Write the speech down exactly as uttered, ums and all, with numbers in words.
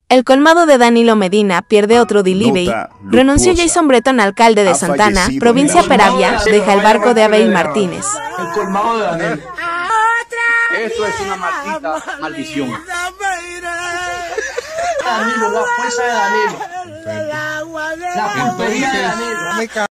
El colmado de Danilo Medina pierde otro delivery. Renunció Jason Breton, alcalde de Santana, provincia Peravia, deja el barco de Abel Martínez. El colmado de Danilo. Esto es una maldita maldición. Danilo, la fuerza de Danilo. La puntería de Danilo.